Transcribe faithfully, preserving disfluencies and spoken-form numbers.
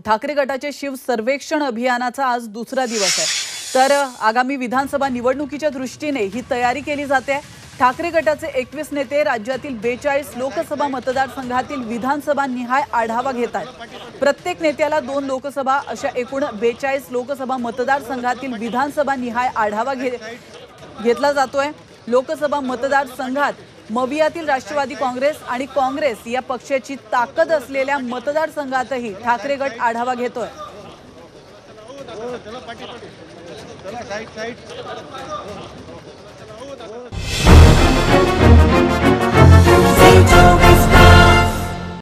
ठाकरे गटाचे शिव सर्वेक्षण अभियानाचा आज दुसरा दिवस आहे। तर आगामी विधानसभा निवडणुकीच्या दृष्टीने ही तयारी केली जाते। ठाकरे गटाचे एकवीस नेते राज्यातील बेचाळीस लोकसभा मतदारसंघातील विधानसभा निहाय आढावा घेतात। प्रत्येक नेत्याला दोन लोकसभा अशा एकूण बेचाळीस लोकसभा मतदारसंघातील विधानसभा निहाय आढावा घे घेतला जातोय। लोकसभा मतदारसंघात मवियातील राष्ट्रवादी काँग्रेस आणि काँग्रेस या पक्षाची ताकद असलेल्या मतदारसंघातही ठाकरे गट आढावा घेतोय। चला साइड साइड